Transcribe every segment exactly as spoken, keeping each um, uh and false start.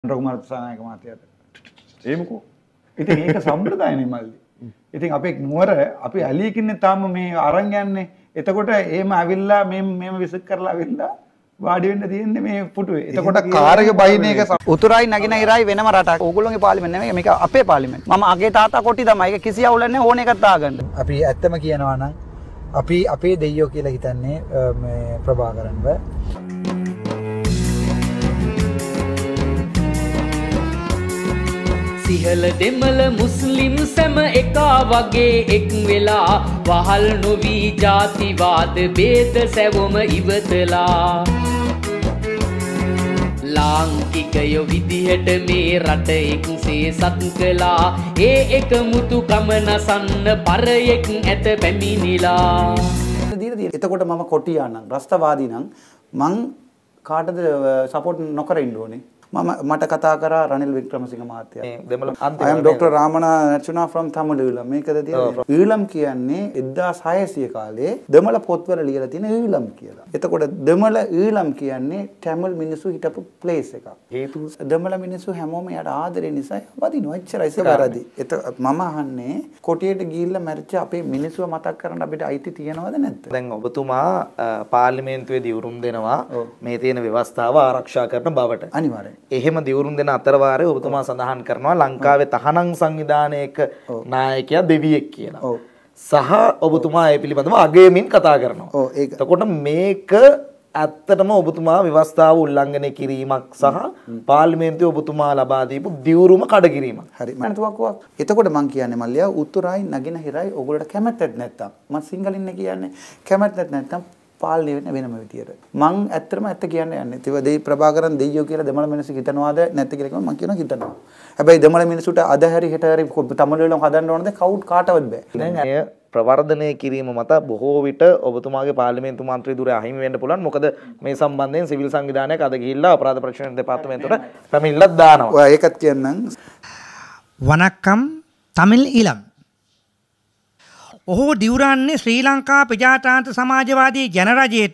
රඝුමාර දිසානායක මහත්තයාට. එහෙමකෝ. ඉතින් ඒක සම්ප්‍රදායනේ මල්ලි. ඉතින් අපේ නුවර අපි ඇලියකින්නේ තාම මේ අරන් යන්නේ. එතකොට එහෙම ඇවිල්ලා මේ මේම විසික් කරලා ඇවිල්ලා වාඩි වෙන්න තියෙන්නේ මේ පුටුවේ. එතකොට කාර් එක බයින එක උතුරයි නගිනහිරයි වෙනම රටක්. ඕගොල්ලෝගේ පාර්ලිමේන්ත නෙමෙයි මේක අපේ පාර්ලිමේන්ත. මම අගේ තාත්තා කොටි තමයි. ඒක කිසි අවුලක් නැහැ ඕන එකක් දාගන්න. අපි ඇත්තම කියනවා නම් අපි අපේ දෙයියෝ කියලා හිතන්නේ මේ ප්‍රභාකරන්ව. සිහල දෙමළ මුස්ලිම් සැම එකා වගේ එක් වෙලා වහල් නොවී ජාතිවාද බේද සැවොම ඉවතලා ලාංකිකයෝ විදිහට මේ රට එක්සේ සත් කළා ඒ එක මුතු කම නසන්න පරයෙක් ඇත පැමිණිලා. එතකොට මම කොටියා නම් රස්තවාදී නම් මං කාටද සපෝට් නොකර ඉන්න ඕනේ? මම මට කතා කරා රනිල් වික්‍රමසිංහ මහත්තයා. I am Doctor Ramana Nachuna from Tamil Eelam. මේකද තියෙන්නේ. ඊළම් කියන්නේ එක්දාස් හයසිය කාලේ දෙමළ පොත්වල ලියලා තියෙන ඊළම් කියලා. එතකොට දෙමළ ඊළම් කියන්නේ Tamil මිනිස්සු හිටපු place එකක්. හේතුව දෙමළ මිනිස්සු හැමෝම යාට ආදරේ නිසා වදිනවා. එච්චරයි ඒක වැරදි. එත මම අහන්නේ කොටියට ගිහිල්ලා මැරිච්ච අපේ මිනිස්සුව මතක් කරන්න අපිට අයිති තියනවද නැද්ද? දැන් ඔබතුමා පාර්ලිමේන්තුවේ දිවුරුම් දෙනවා මේ තියෙන ව්‍යවස්ථාව ආරක්ෂා කරන බවට. අනිවාර්යයෙන්. එහෙම දිවුරුම් දෙන අතරවාරේ ඔබතුමා සඳහන් කරනවා ලංකාවේ තහනම් සංවිධානයක නායකයා දෙවියෙක් කියලා. ඔව්. සහ ඔබතුමා ඒ පිළිබඳව අගයමින් කතා කරනවා. ඔව් ඒක. එතකොට මේක ඇත්තටම ඔබතුමා ව්‍යවස්ථාව උල්ලංඝනය කිරීමක් සහ පාර්ලිමේන්තුවේ ඔබතුමා ලබා දීපු දිවුරුම කඩකිරීමක්. හරි. මම තුවක්කුවක්. එතකොට මම කියන්නේ මල්ලියා උතුරයි නගිනහිරයි ඔයගොල්ලෝ කැමැත්තක් නැත්තම් මම සිංහලින් කියන්නේ කැමැත්තක් නැත්තම් පාලනය වෙන වෙනම විදියට. මං ඇත්තටම ඇත්ත කියන්න යන්නේ. ඒව දෙයි ප්‍රභාකරන් දෙයියෝ කියලා දෙමළ මිනිස්සු හිතනවාද නැත්ද කියලා මම කියනවා හිතනවා. හැබැයි දෙමළ මිනිස්සුන්ට අද හැරි හෙට හැරි තමිල් වලින් හදන්න ඕනද කවුඩ් කාටවත් බෑ. දැන් අය ප්‍රවර්ධනය කිරීම මත බොහෝ විට ඔබතුමාගේ පාර්ලිමේන්තු මන්ත්‍රී ධුරය අහිමි වෙන්න පුළුවන්. මොකද මේ සම්බන්ධයෙන් සිවිල් සංවිධානයක් අද ගිහිල්ලා අපරාධ ප්‍රශ්න දෙපාර්තමේන්තුවට පැමිණිල්ලක් දානවා. ඔය ඒකත් කියන්නම්. වණක්කම් තමිල් ඊළම් ඔහු දිවුරන්නේ ශ්‍රී ලංකා ප්‍රජාතාන්ත්‍ර සමාජවාදී ජනරජයට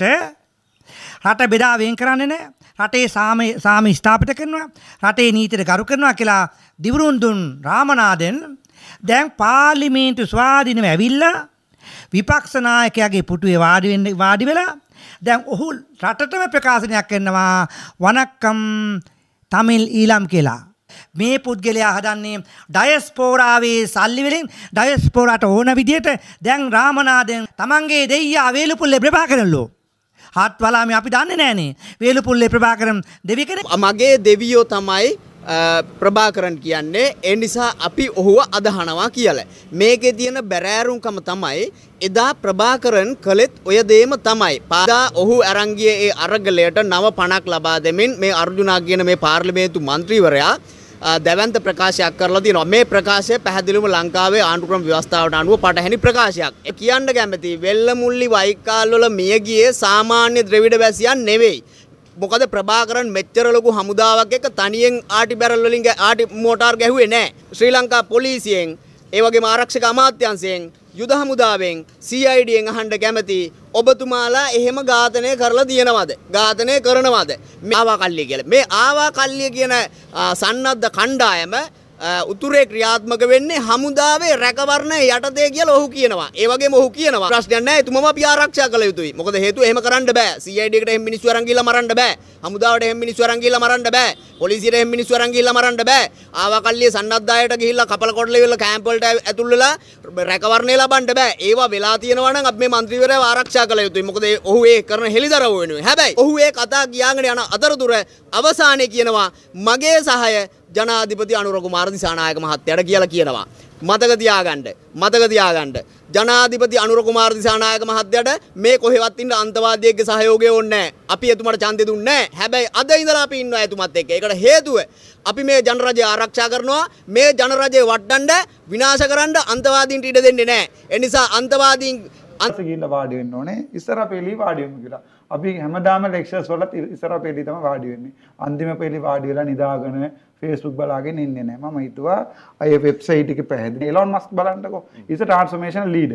රට බෙදා වෙන් කරන්නේ නැහැ. රටේ සාම සාම ස්ථාපිත කරනවා. රටේ නීතියට ගරු කරනවා කියලා දිවුරුම් දුන් රාමනාදන් දැන් පාර්ලිමේන්තු ස්වාධීනව ඇවිල්ලා විපක්ෂ නායකයාගේ පුටුවේ වාඩි වෙන්න වාඩි වෙලා දැන් ඔහු රටටම ප්‍රකාශනයක් කරනවා වණක්කම් තමිල් ඊළම් කියලා. මේ පුද්ගලයා හදන්නේ ඩයස්පෝරාවේ සල්ලි වලින් ඩයස්පෝරාට ඕන විදියට දැන් රාමනාදන් තමන්ගේ දෙයියා වේලුපුල්ලේ ප්‍රභාකරන්ලෝ හත් වලාමි අපි දන්නේ නැහනේ වේලුපුල්ලේ ප්‍රභාකරන් දෙවි කෙනෙක්. මගේ දෙවියෝ තමයි ප්‍රභාකරන් කියන්නේ. ඒ නිසා අපි ඔහුව අදහනවා කියලා. මේකේ තියෙන බැරෑරුම්කම තමයි එදා ප්‍රභාකරන් කළෙත් ඔය දේම තමයි. පාදා ඔහු අරන් ගියේ ඒ අරගලයට නව පණක් ලබා දෙමින් මේ අර්ජුනා කියන මේ පාර්ලිමේන්තු මන්ත්‍රීවරයා දැවන්ත ප්‍රකාශයක් කරලා තියෙනවා. මේ ප්‍රකාශය පැහැදිලිවම ලංකාවේ ආණ්ඩුක්‍රම ව්‍යවස්ථාවට අනුව පටහැනි ප්‍රකාශයක්. ඒ කියන්න කැමති වෙල්ලමුල්ලි වයිකාල් වල මිය ගියේ සාමාන්‍ය ද්‍රවිඩ වැසියන් නෙවෙයි. මොකද ප්‍රභාකරන් මෙච්චර ලොකු හමුදාවක් එක්ක තනියෙන් ආටි බැරල් වලින් ආටි මෝටාර් ගැහුවේ නැහැ. ශ්‍රී ලංකා පොලිසියෙන් ඒ වගේම ආරක්ෂක අමාත්‍යාංශයෙන් යුද හමුදාවෙන් C I D යෙන් අහන්න කැමති ඔබතුමාලා එහෙම ඝාතනය කරලා තියෙනවද? ඝාතනය කරනවද? මේ ආවා කල්ලිය කියලා. මේ ආවා කල්ලිය කියන සන්නද්ධ කණ්ඩායම උතුරේ ක්‍රියාත්මක වෙන්නේ හමුදාවේ රැකවරණ යටතේ කියලා ඔහු කියනවා. ඒ වගේම ඔහු කියනවා ප්‍රශ්නයක් නැහැ එතුමම අපි ආරක්ෂා කළ යුතුයි. මොකද හේතුව එහෙම කරන්න බෑ. C I D එකට එහෙම මිනිස්සු අරන් ගිහලා මරන්න බෑ. හමුදාවට එහෙම මිනිස්සු අරන් ගිහලා මරන්න බෑ. පොලිසියට එහෙම මිනිස්සු අරන් ගිහලා මරන්න බෑ. ආවා කල්ලිය සන්නද්ධායට ගිහිල්ලා කපල කොටලේ වෙලා කැම්ප් වලට ඇතුල් වෙලා රැකවරණය ලබන්න බෑ. ඒවා වෙලා තියෙනවා නම් අපි මේ മന്ത്രിවරයා ආරක්ෂා කළ යුතුයි. මොකද ඔහු ඒ කරන හෙලිදරව් වෙනුවෙන්. හැබැයි ඔහු ඒ කතා කියාගෙන යන අතරතුර අවසානයේ කියනවා මගේ සහාය ජනාධිපති අනුර කුමාර දිසානායක මහත්තයාට කියලා කියනවා. මතක තියාගන්න. මතක තියාගන්න. ජනාධිපති අනුර කුමාර දිසානායක මහත්තයාට මේ කොහෙවත් ඉන්න අන්තවාදියෙක්ගේ සහයෝගය ඕනේ නැහැ. අපි එතුමාට ඡන්දෙ දුන්නේ නැහැ. හැබැයි අද ඉඳලා අපි ඉන්නවා එතුමත් එක්ක. ඒකට හේතුව අපි මේ ජනරජය ආරක්ෂා කරනවා. මේ ජනරජය වඩන්න විනාශ කරන්න අන්තවාදීන්ට ඉඩ දෙන්නේ නැහැ. ඒ නිසා අන්තවාදීන් අන්ත ගිහිල්ලා වාඩි වෙන්න ඕනේ. ඉස්සර පෙළි වාඩි වෙමු කියලා. අපි හැමදාම ලෙක්චර්ස් වලත් ඉස්සර පෙළි තමයි වාඩි වෙන්නේ. අන්තිම පෙළි වාඩි වෙලා නිදාගෙන Facebook බලාගෙන ඉන්නේ නැහැ. මම හිතුවා අය වෙබ්සයිට් එකේ පැහැදිලි එලොන් මස්ක් බලන්නකෝ. is a transformation leader.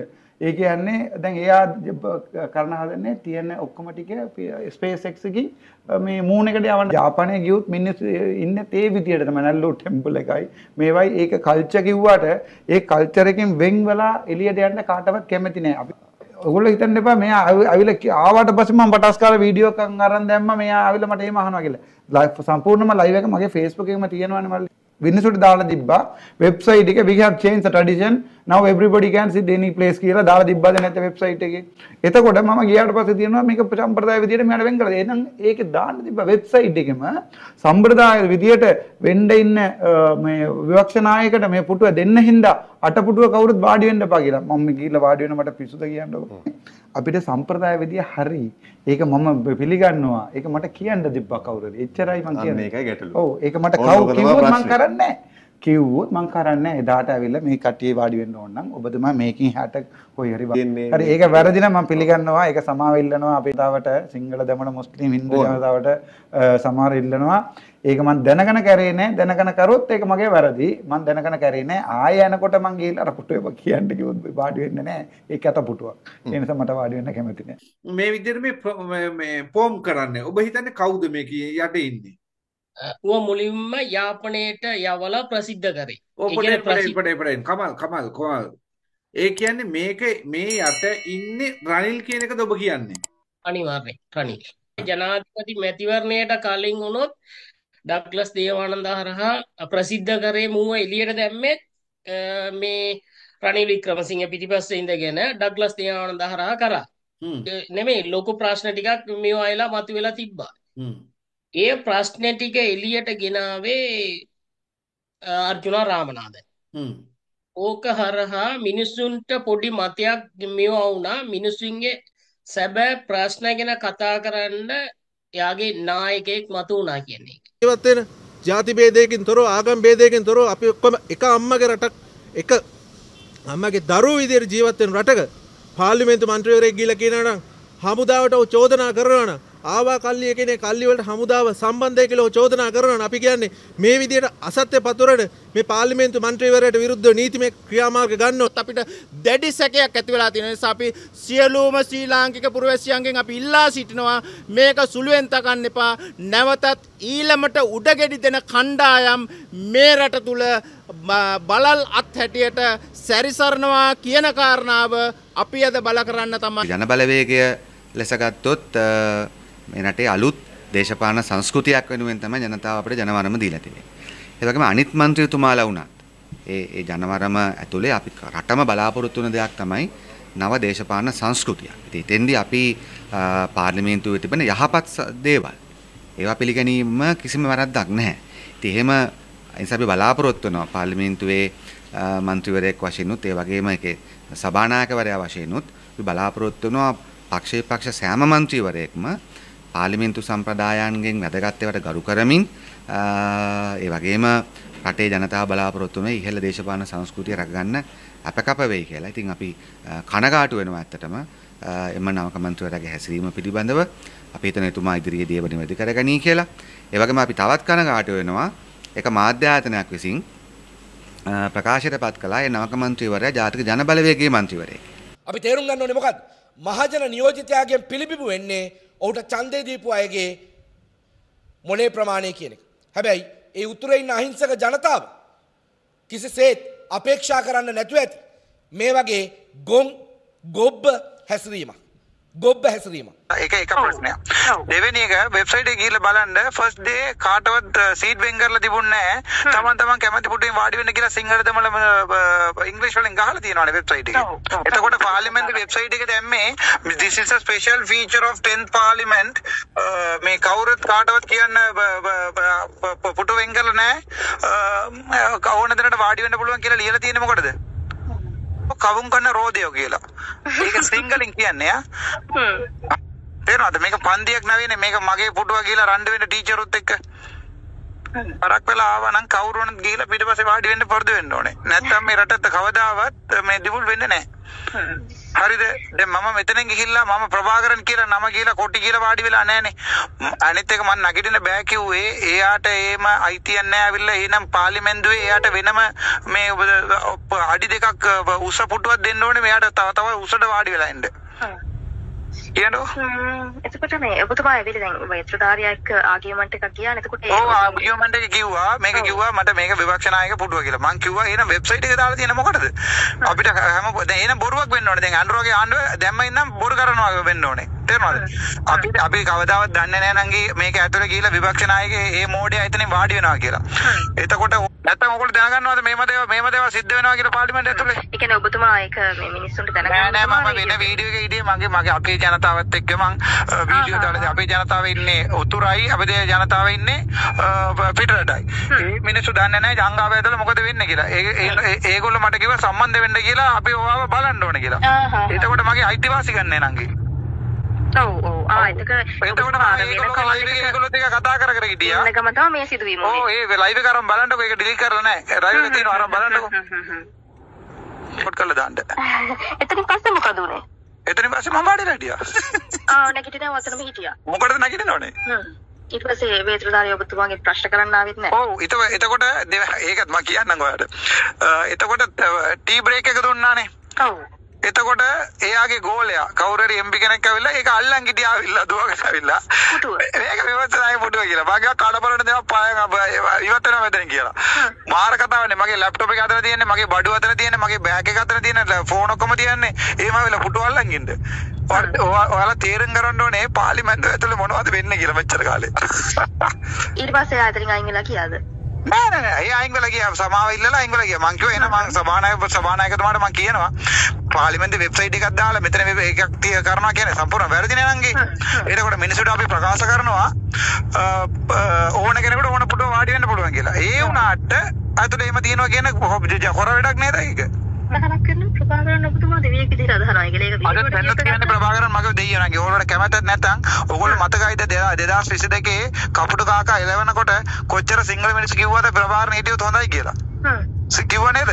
ඒ කියන්නේ දැන් එයා කරන හදන්නේ තියෙන ඔක්කොම ටික ස්පේස් එක්ස් එකකින් මේ මූන් එකට යවන්න. ජාපානයේ ගියොත් මිනිස්සු ඉන්නේ ඒ විදියට තමයි නැල්ලෝ ටෙම්පල් එකයි. මේවයි ඒක කල්චර් කිව්වට ඒ කල්චර් එකෙන් වෙන් වෙලා එළියට යන්න කාටවත් කැමති නෑ. අපි ඔයගොල්ලෝ හිතන්න එපා මෙයා අවිලා ආවට පස්සේ මම පටස් කාලා වීඩියෝ එකක් අරන් දැම්මා මෙයා ආවිලා මට එහෙම අහනවා කියලා. ලයිව් සම්පූර්ණම ලයිව් එක මගේ Facebook එකේම තියෙනවානේ මල්ලි. වින්නසුට දාලා තිබ්බා වෙබ්සයිට් එක we have changed the tradition now everybody can sit any place කියලා දාලා තිබ්බද නැත්te වෙබ්සයිට් එකේ. එතකොට මම ගියාට පස්සේ තියෙනවා මේක සම්ප්‍රදාය විදියට මෙයාට වෙන් කරලා. එහෙනම් ඒකේ දාන්න තිබ්බා වෙබ්සයිට් එකෙම සම්ප්‍රදාය විදියට වෙන්න ඉන්න මේ විවක්ෂ නායකට මේ පුටුව දෙන්න හින්දා අට පුටුව කවුරුත් වාඩි වෙන්න එපා කියලා. මම ගිහිල්ලා වාඩි වෙන මට පිස්සුද කියන්නකො. අපිට සම්ප්‍රදාය විදිය හරි. ඒක මම පිළිගන්නවා. ඒක මට කියන්න තිබ්බා කවුරුද. එච්චරයි මම කියන්නේ. මේකයි ගැටලුව. ඔව් ඒක මට කවුරු කිව්වොත් මම කරන්නේ නැහැ. කිව්වොත් මං කරන්නේ එදාට ඇවිල්ලා මේ කට්ටිය වාඩි වෙන්න ඕන නම් ඔබතුමා මේකින් හැට කොයි හරි හරි ඒක වැරදි නම් මම පිළිගන්නවා ඒක සමාව ඉල්ලනවා අපේ තාවට සිංහල දමන මුස්ලිම් හින්දු ජනතාවට සමාව ඉල්ලනවා ඒක මං දැනගෙන කරේ නෑ දැනගෙන කරොත් ඒක මගේ වැරදි මං දැනගෙන කරේ නෑ ආය යනකොට මං ගිහලා අර පුටුවේ කියන්න කිව්වොත් වාඩි වෙන්නේ නෑ ඒක අත පුටුවක් ඒ නිසා මට වාඩි වෙන්න කැමති නෑ මේ විදිහට මේ මේ පොම් කරන්නේ ඔබ හිතන්නේ කවුද මේක යට ඉන්නේ ඌ මුලින්ම යාපනයට යවලා ප්‍රසිද්ධ කරේ. ඔව් පොඩේ පොඩේ පොඩේ පොඩේ කමල් කමල් කමල්. ඒ කියන්නේ මේක මේ යට ඉන්නේ රනිල් කියන එකද ඔබ කියන්නේ? අනිවාර්යෙන් රනිල්. ජනාධිපති මැතිවරණයට කලින් වුණොත් ඩග්ලස් දේවානන්ද හරහා ප්‍රසිද්ධ කරේ මූව එළියට දැම්මේ මේ රනිල් වික්‍රමසිංහ පිටිපස්සේ ඉඳගෙන ඩග්ලස් දේවානන්ද හරහා කරා. නෙමෙයි ලොකු ප්‍රශ්න ටිකක් මේවා ආයලා මතුවෙලා තිබ්බා. ඒ ප්‍රශ්න ටික එළියට ගෙනාවේ අර්ජුන රාමනාදන්. ඕක හරහා මිනිසුන්ට පොඩි මතයක් මේවා වුණා මිනිසුන්ගේ සැබෑ ප්‍රශ්න ගැන කතා කරන්න එයාගේ නායකයෙක් මතු වුණා කියන්නේ. ජීවත් වෙන ಜಾති ભેදයකින් තොරව ආගම් ભેදයකින් තොරව අපි ඔක්කොම එක අම්මගේ රටක් එක අම්මගේ දරුවෝ විදියට ජීවත් වෙන රටක පාර්ලිමේන්තු මන්ත්‍රීවරයෙක් ගිහලා කියනවා නම් හමුදාවට චෝදනා කරනවා නම් ආවා කල්ලිය කෙනේ කල්ලි වලට හමුදාව සම්බන්ධය කියලා චෝදනා කරනවා අපි කියන්නේ මේ විදියට අසත්‍ය පතුරන මේ පාර්ලිමේන්තු මන්ත්‍රීවරයාට විරුද්ධව නීතිමය ක්‍රියාමාර්ග ගන්නොත් අපිට දැඩි සැකයක් ඇති වෙලා තියෙන නිසා අපි සියලුම ශ්‍රී ලාංකික පුරවැසියන්ගෙන් අපි ඉල්ලා සිටිනවා මේක සුළුවෙන් තකන්න එපා නැවතත් ඊළමට උඩගෙඩි දෙන කණ්ඩායම් මේ රට තුල බලල් අත් හැටියට සැරිසරනවා කියන කාරණාව අපි අද බල කරන්න තමයි ජන බලවේගය ලෙස ගත්තොත් මේ රටේ අලුත් දේශපාලන සංස්කෘතියක් වෙනුවෙන් තමයි ජනතාව අපිට ජනවරම දීලා තියෙන්නේ. ඒ වගේම අනිත් മന്ത്രിතුමාලා වුණත් ඒ ඒ ජනවරම ඇතුලේ අපි රටම බලාපොරොත්තු වෙන දෙයක් තමයි නව දේශපාලන සංස්කෘතිය. ඉතින් එතෙන්දී අපි පාර්ලිමේන්තුවේ තිබෙන යහපත් දේවල් ඒවා පිළිගැනීම කිසිම වැරද්දක් නැහැ. ඉතින් එහෙම එනිසා අපි බලාපොරොත්තු වෙනවා පාර්ලිමේන්තුවේ മന്ത്രിවරයෙක් වශයෙන් උත් ඒ වගේම ඒකේ සභානායකවරයා වශයෙන් උත් අපි බලාපොරොත්තු වෙනවා පක්ෂේ පක්ෂ සෑම മന്ത്രിවරයෙක්ම පාර්ලිමේන්තු සම්ප්‍රදායන්ගෙන් වැදගත් ඒවාට ගරු කරමින් ඒ වගේම රටේ ජනතාව බලාපොරොත්තු වෙන ඉහළ දේශපාලන සංස්කෘතිය රැකගන්න අපකප වෙයි කියලා. ඉතින් අපි කනගාටු වෙනවා ඇත්තටම එම නවක මන්ත්‍රීවරයාගේ හැසිරීම පිළිබඳව. අපි හිතන එතුමා ඉදිරියේදී ඒව නිවැරදි කරගනී කියලා. ඒ වගේම අපි තවත් කනගාටු වෙනවා එක මාධ්‍ය ආයතනයක් විසින් ප්‍රකාශයටපත් කළා ඒ නවක මන්ත්‍රීවරයා ජාතික ජන බලවේගයේ මන්ත්‍රීවරයෙක්. අපි තේරුම් ගන්න ඕනේ මොකක්ද? මහජන නියෝජිතයාගෙන් පිළිබිඹු වෙන්නේ ඔහුට ඡන්දය දීපු අයගේ මොලේ ප්‍රමාණය කියන එක. හැබැයි ඒ උතුරේ ඉන්න අහිංසක ජනතාව කිසිසේත් අපේක්ෂා කරන්න නැතුව ඇති මේ වගේ ගොන් ගොබ්බ හැසිරීමක්. ගොබ්බ හැසිරීමක්. ඒක එක ප්‍රශ්නයක්. දෙවෙනි එක වෙබ්සයිට් එකේ ගිහලා බලන්න ෆස්ට් ඩේ කාටවත් සීට් වෙන් කරලා තිබුණේ නැහැ. තමන් තමන් කැමති පුටුවෙන් වාඩි වෙන්න කියලා සිංහල දෙමළ ඉංග්‍රීසි වලින් ගහලා තියෙනවානේ වෙබ්සයිට් එකේ. එතකොට පාර්ලිමේන්තු වෙබ්සයිට් එකට දැම්මේ this is a special feature of tenth parliament මේ කවුරුත් කාටවත් කියන්න පුටුව වෙන් කරලා නැහැ. ඕන දෙනට වාඩි වෙන්න පුළුවන් කියලා ලියලා තියෙන්නේ මොකටද? කවුම් කරන රෝදයෝ කියලා. ඒක සිංහලෙන් කියන්නේ ආ. තේරෙනවද මේක පන්තියක් නෙවෙයිනේ මේක මගේ පුටුව කියලා රණ්ඩු වෙන ටීචරුත් එක්ක. පරක් වෙලා ආවා නම් කවුරුණත් ගිහිල්ලා පිටිපස්සේ වාඩි වෙන්න පුරුදු වෙන්න ඕනේ. නැත්නම් මේ රටට කවදාවත් මේ දිමුල් වෙන්නේ නැහැ. හරිද? දැන් මම මෙතනින් ගිහිල්ලා මම ප්‍රභාකරන් කියලා නම කියලා කොටි කියලා වාඩි වෙලා නැහනේ. අනිත් එක මම නගිටින්න බෑ කිව්වේ එයාට ඒම අයිතියක් නැහැ අවිල්ලා එහෙනම් පාර්ලිමේන්තුවේ එයාට වෙනම මේ අඩි දෙකක් උස පුටුවක් දෙන්න ඕනේ මෙයාට තව තව උසට වාඩි වෙලා ඉන්න. කියනෝ එතකොට මේ ඔබතුමා ඇවිල්ලා දැන් වෛද්‍යධාරියා එක්ක ආගියුමන්ට් එකක් ගියා නේද? එතකොට ඔව් ආගියුමන්ට් එක කිව්වා මේක කිව්වා මට මේක විපක්ෂ නායක පුටුව කියලා. මං කිව්වා එහෙනම් වෙබ්සයිට් එක දාලා තියෙන මොකටද? අපිට හැම දැන් එහෙනම් බොරුවක් වෙන්න ඕනේ. දැන් අනුරෝගේ ආණ්ඩුව දැම්ම ඉන්නම් බොරු කරනවා වෙන්න ඕනේ. තේරුණාද? අපි අපි කවදාවත් දන්නේ නැහැ නංගි මේක ඇතුලේ ගිහිල්ලා විපක්ෂ නායකේ මේ මෝඩයා එතනින් වාඩි වෙනවා කියලා. එතකොට නැත්තම් ඔයගොල්ලෝ දැනගන්නවද මේම දේව මේම දේව සිද්ධ වෙනවා කියලා පාර්ලිමේන්තුව ඇතුලේ? ඒ කියන්නේ ඔබතුමා ඒක මේ මිනිස්සුන්ට දැනගන්න නෑ නෑ මම වෙන වීඩියෝ එකක හිටියේ මගේ මගේ අපේ ජනතාවත් එක්ක මං වීඩියෝ දාලා අපේ ජනතාව ඉන්නේ උතුරයි අපේ ජනතාව ඉන්නේ පිටරටයි. මේ මිනිස්සු දන්නේ නැහැ ජංගාව ඇතුළේ මොකද වෙන්නේ කියලා. ඒ ඒගොල්ලෝ මට කිව්වා සම්බන්ධ වෙන්න කියලා අපි ඔයාව බලන්න ඕනේ කියලා. එතකොට මගේ අයිතිවාසි ගන්නෑ නංගි. ඔව් ඔව් ආ එතක එතකොට මම ඒගොල්ලෝ ලයිව් එකේ ඒගොල්ලොත් එක කතා කර කර හිටියා. ඉන්න ගම තමයි මේ සිදුවීම උනේ. ඔව් ඒ ලයිව් එක අරන් බලන්නකෝ ඒක ඩිලීට් කරලා නැහැ. ලයිව් එකේ තියෙනවා අරන් බලන්නකෝ. පොඩ් කරලා දාන්න. එතනින් පස්සේ මොකද උනේ? එතනින් පස්සේ මම වාඩිලා හිටියා. ආ නැගිටිනවා වතනම හිටියා. මොකටද නැගිටින්න ඕනේ? හ්ම්. ඊට පස්සේ වේත්‍රාධාරිය ඔබතුමාගේ ප්‍රශ්න කරන්න ආවෙත් නැහැ. ඔව් එතකොට එතකොට ඒකත් මම කියන්නම් ඔයාලට. එතකොට ටී බ්‍රේක් එක දුන්නානේ. ඔව්. එතකොට එයාගේ ගෝලයා කවුරු හරි එම්පි කෙනෙක් ඇවිල්ලා ඒක අල්ලන් ගිටියා ඇවිල්ලා දුවගෙන ඇවිල්ලා මේක විවත්සනායි පුටුව කියලා. මගේ කඩබලට දේවා පායන් ඉවත් වෙනවා මෙතන කියලා. මාර කතාවනේ මගේ ලැප්ටොප් එක අතර තියෙන්නේ මගේ බඩුව අතර තියෙන්නේ මගේ බෑග් එක අතර තියෙන්නේ ෆෝන් ඔක්කොම තියන්නේ. එහෙම ඇවිල්ලා පුටුව අල්ලන් ඉන්න. ඔයාලා තීරණ කරන්න ඕනේ පාර්ලිමේන්තුව ඇතුලේ මොනවද වෙන්නේ කියලා මෙච්චර කාලේ. ඊට පස්සේ ආයතනින් අයින් වෙලා කියාද? නෑ නෑ නෑ ඒ අයින් වෙලා ගියා සමාව ඉල්ලලා අයින් වෙලා ගියා. මං කිව්වා එහෙනම් මං සභානායක සභානායකතුමාට මං කියනවා පාර්ලිමේන්තුවේ වෙබ්සයිට් එකක් දාලා මෙතන මේ එකක් තිය කරනවා කියන්නේ සම්පූර්ණ වැරදිනේ නංගි. ඒකට මිනිස්සුන්ට අපි ප්‍රකාශ කරනවා ඕන කෙනෙකුට ඕන පුටුව වාඩි වෙන්න පුළුවන් කියලා. ඒ වුණාට අතට එහෙම තියනවා කියන්නේ හොර වැඩක් නේද ඒක? අදහනක් කරන ප්‍රභාකරන් ඔබතුමා දෙවියෙක් විදිහට අදහනවා. ඒක ඒක අද දැන්නත් කියන්නේ ප්‍රභාකරන් මගේ දෙයියෝ නංගි. ඕගොල්ලෝ කැමැත්තක් නැත්නම් ඕගොල්ලෝ මතකයිද දෙදාස් විසි දෙකේ කපුටු කාකා එළවෙනකොට කොච්චර සිංහල මිනිස්සු කිව්වද ප්‍රභාකරන් හිටියොත් හොඳයි කියලා? හ්ම්. කිව්ව නේද?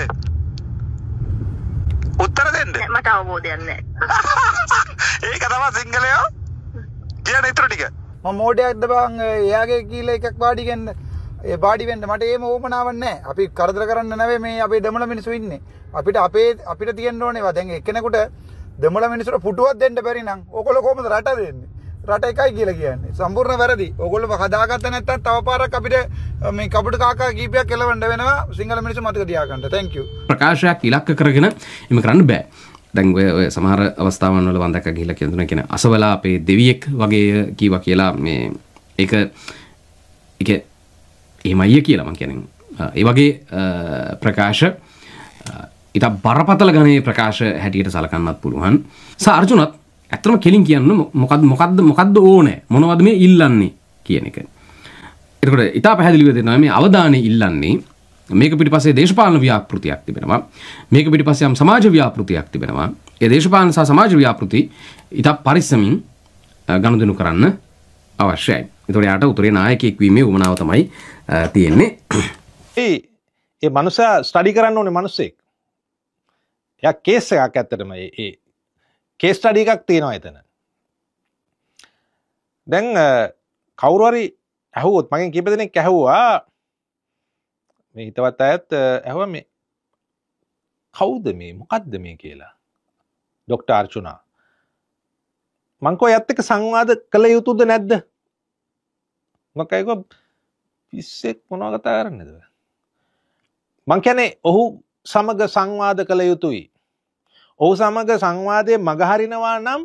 උත්තර දෙන්න. මට අවබෝධයක් නැහැ. ඒක තමයි සිංහලයෝ කියන ඉතුරු ටික. මම මෝඩයක්ද බං එයාගේ කීලා එකක් වාඩි ගන්න. ඒ වාඩි වෙන්න මට ඒම ඕමනාවක් නැහැ. අපි කරදර කරන්න නෙවෙයි මේ අපේ දෙමළ මිනිස්සු ඉන්නේ. අපිට අපේ අපිට තියෙන්න ඕනේ වා. දැන් එක්කෙනෙකුට දෙමළ මිනිස්සුන්ට පුටුවක් දෙන්න බැරි නම් ඕගොල්ලෝ කොහොමද රට දෙන්නේ? රට එකයි කියලා කියන්නේ. සම්පූර්ණ වැරදි. ඕගොල්ලෝ හදාගත්ත නැත්නම් තව පාරක් අපිට මේ කපුටු කාකා කීපයක් එලවන්න වෙනවා. සිංහල මිනිස්සු මතක තියාගන්න. thank you. ප්‍රකාශයක් ඉලක්ක කරගෙන එම කරන්න බෑ. දැන් ඔය ඔය සමහර අවස්ථාවන් වල වන්දක ගිහිල්ලා කියන කියන අසවලා අපේ දෙවියෙක් වගේ කීවා කියලා මේ ඒක ඒක එහෙමයි කියලා මම කියන්නේ. ඒ වගේ ප්‍රකාශ ඊට බරපතල ගණේ ප්‍රකාශ හැටියට සලකන්නත් පුළුවන්. සා අර්ජුනත් ඇත්තම කෙලින් කියන්න මොකද්ද මොකද්ද මොකද්ද ඕනේ මොනවද මේ ඉල්ලන්නේ කියන එක. එතකොට ඊට පැහැදිලිව දෙනවා මේ අවධානය ඉල්ලන්නේ මේක පිටිපස්සේ දේශපාලන ව්‍යාපෘතියක් තිබෙනවා. මේක පිටිපස්සේ යම් සමාජ ව්‍යාපෘතියක් තිබෙනවා. ඒ දේශපාලන සහ සමාජ ව්‍යාපෘති ඊට පරිස්සමින් ගනුදෙනු කරන්න අවශ්‍යයි. ඒතකොට යාට උතුරේ නායකයෙක් වීමේ උවමනාව තමයි තියෙන්නේ. ඒ ඒ මනුස්සයා ස්ටඩි කරන්න ඕනේ මිනිස්සෙක්. එයා කේස් එකක් ඇත්තටම ඒ ඒ කේස් ස්ටඩි එකක් තියෙනවා එතන. දැන් කවුරු හරි ඇහුවොත් මගෙන් කීප දෙනෙක් ඇහුවා මේ හිතවත් අයත් ඇහුවා මේ කවුද මේ මොකද්ද මේ කියලා. ડોક્ટર අර්චුනා මං කෝ යත් එක්ක සංවාද කළ යුතුද නැද්ද? මම කයිකෝ පිස්සෙක් මොනවා කතා කරන්නේද? මං කියන්නේ ඔහු සමග සංවාද කළ යුතුයි. ඔහු සමග සංවාදයේ මගහරිනවා නම්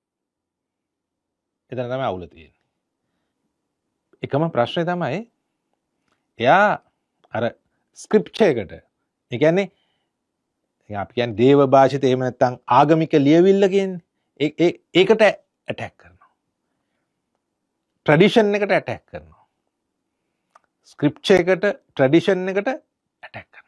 එතන තමයි අවුල තියෙන්නේ. එකම ප්‍රශ්නේ තමයි එයා අර ස්ක්‍රිප්ච් එකකට ඒ කියන්නේ අපි කියන්නේ දේව භාෂිත එහෙම නැත්නම් ආගමික ලියවිල්ල කියන්නේ ඒ ඒකට ඇටැක් කරනවා. ට්‍රැඩිෂන් එකට ඇටැක් කරනවා. ස්ක්‍රිප්ච් එකට ට්‍රැඩිෂන් එකට ඇටැක් කරනවා.